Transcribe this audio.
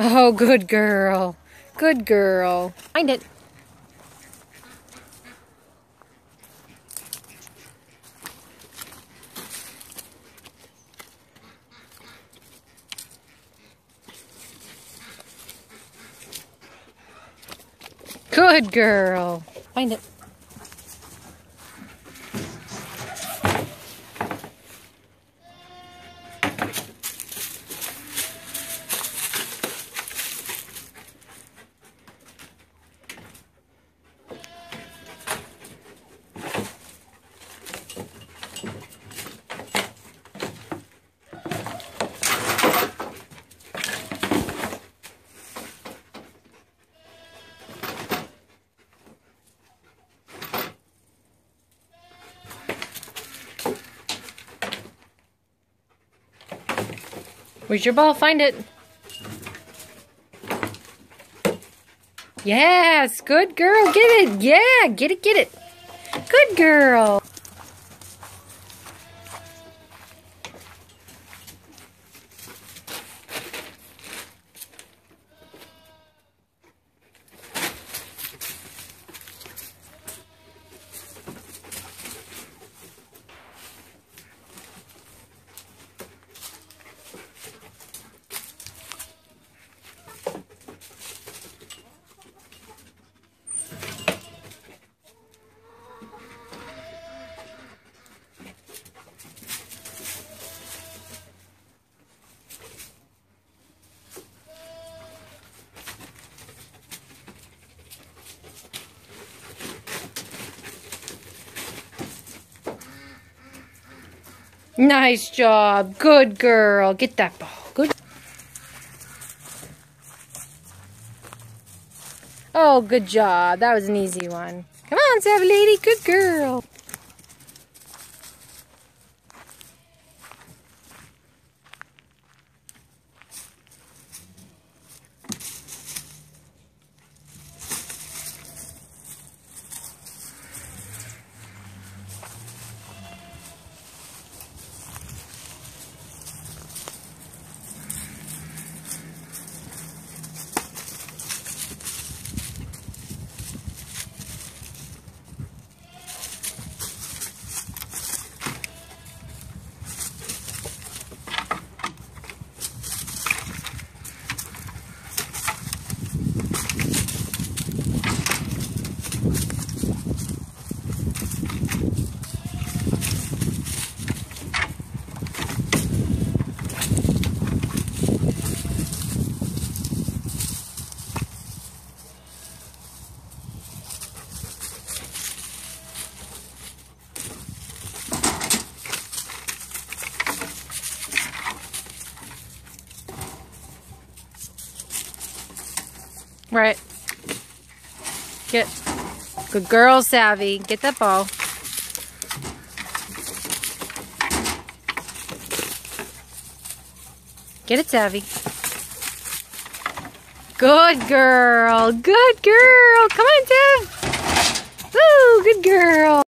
Oh, good girl. Good girl. Find it. Good girl. Find it. Where's your ball? Find it. Yes, good girl. Get it. Yeah, get it, get it. Good girl. Nice job. Good girl. Get that ball. Good. Oh, good job. That was an easy one. Come on, Savvy Lady. Good girl. Right. Get. Good girl, Savvy. Get that ball. Get it, Savvy. Good girl. Good girl. Come on, Sav. Woo, good girl.